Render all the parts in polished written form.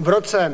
V roce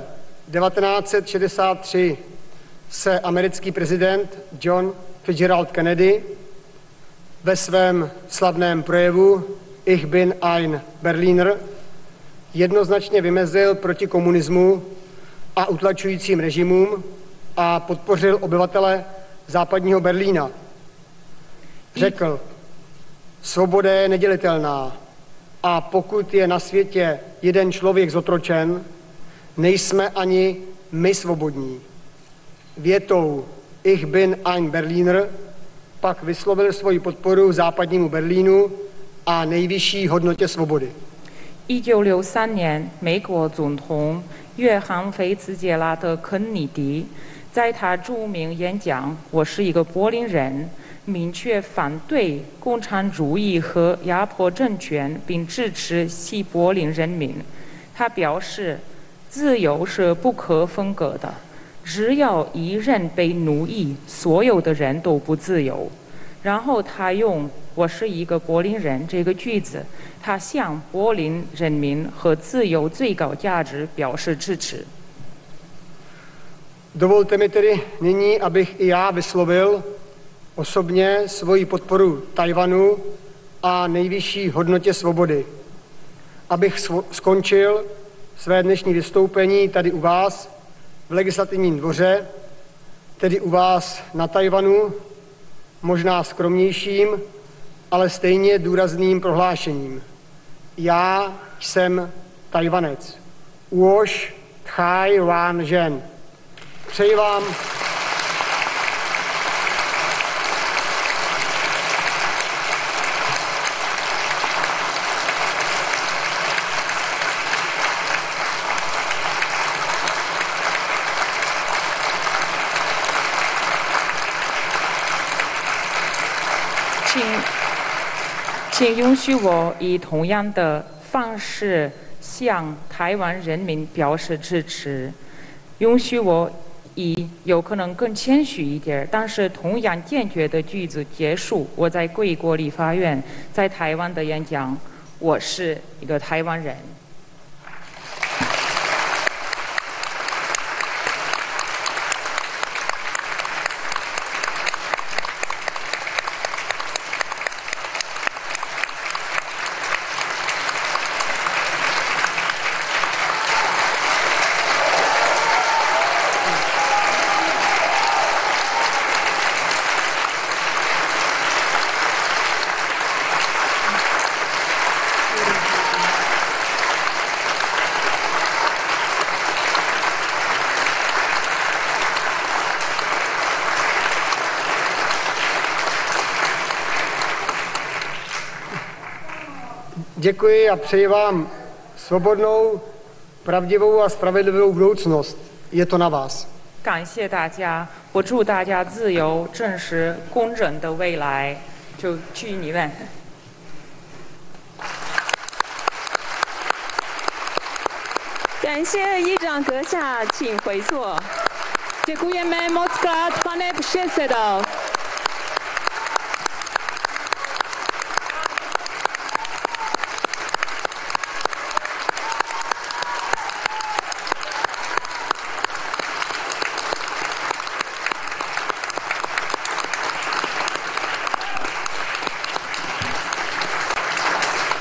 1963 se americký prezident John Fitzgerald Kennedy ve svém slavném projevu Ich bin ein Berliner jednoznačně vymezil proti komunismu a utlačujícím režimům a podpořil obyvatele západního Berlína. Řekl, svoboda je nedělitelná a pokud je na světě jeden člověk zotročen, nejsme ani my svobodní. Větou Ich bin ein Berliner pak vyslovil svoji podporu západnímu Berlínu a nejvyšší hodnotě svobody. 1963年，美国总统约翰·菲茨杰拉德·肯尼迪在他著名演讲《我是一个柏林人》明确反对共产主义和压迫政权，并支持西柏林人民。他表示，自由是不可分割的，只要一人被奴役，所有的人都不自由。然后他用“我是一个柏林人”这个句子，他向柏林人民和自由最高价值表示支持。 Dovolte mi tedy nyní, abych i já vyslovil osobně svoji podporu Tajvanu a nejvyšší hodnotě svobody. Abych skončil své dnešní vystoupení tady u vás v legislativním dvoře, tedy u vás na Tajvanu, možná skromnějším, ale stejně důrazným prohlášením. Já jsem Tajvanec. Uoš Tchaj Wan Žen. Přeji vám 请允许我以同样的方式向台湾人民表示支持。允许我以有可能更谦虚一点，但是同样坚决的句子结束我在贵国立法院在台湾的演讲。我是一个台湾人。 Děkuji a přeji vám svobodnou, pravdivou a spravedlivou budoucnost. Je to na vás. 感谢大家，我祝大家自由、真实、公正的未来。就据你们。 感谢议长阁下，请回座。Dziękujemy mocno, pane předsedo.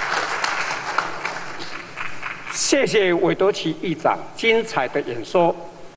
谢谢韦多奇议长精彩的演说。